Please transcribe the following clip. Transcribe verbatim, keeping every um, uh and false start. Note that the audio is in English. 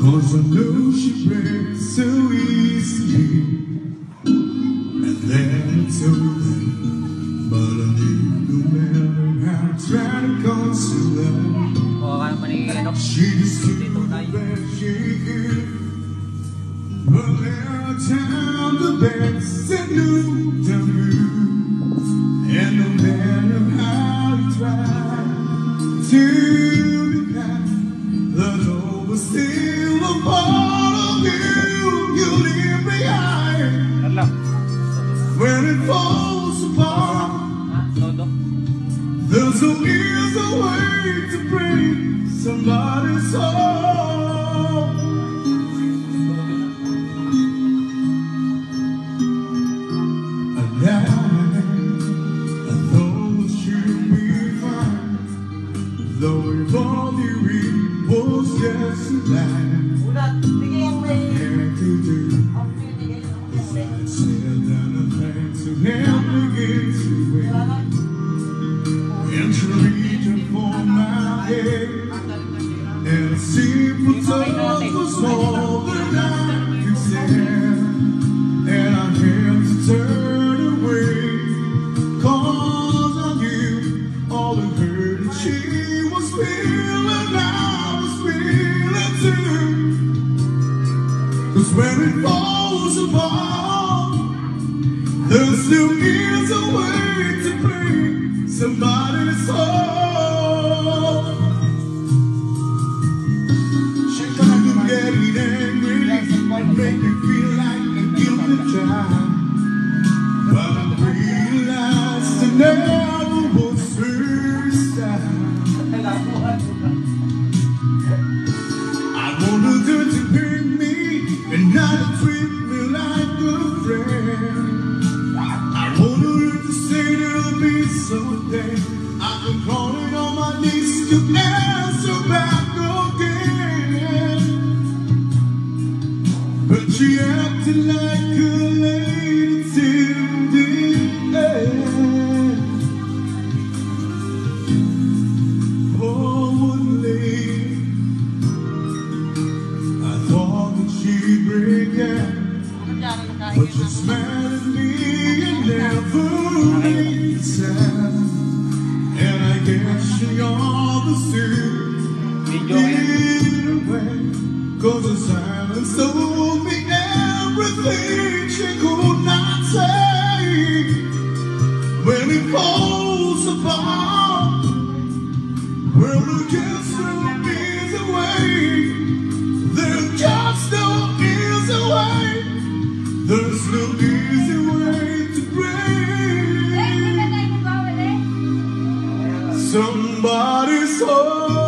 'cause I know she breaks so easily, and then it's over. But I knew no matter how I try to console her, she just couldn't bear she could. But there are times the best and new to move, and no matter how you try to be kind, there's always still a part of you you leave behind. When it falls apart, there's no easy way to break somebody's heart. And now I thought you'd be fine, though if all you read was just a lie. I had to do is I said that I had to help me get to it, and to reach for my head, and a simple touch was all that I could stand, and I had to turn away, 'cause I knew all the hurt that she was feeling, I was feeling too. 'Cause when it falls apart, there still is a way to break somebody's heart. She couldn't get angry and make me feel like a guilty child, but I realized it never was her style. I wanted her to pick me and not treat me like a friend. I wanted her to say there'll be someday I've been crawling on my knees to answer back again, but she acted like a lady till the end. Poor wooden lady, I thought that she'd break out, but she smiled at me and never made a sound. And I guess she understood either way, 'cause the silence told me everything she could not say. When it falls apart, well, the just no easy way. There's just no easy way. There's no easy way to break somebody's heart.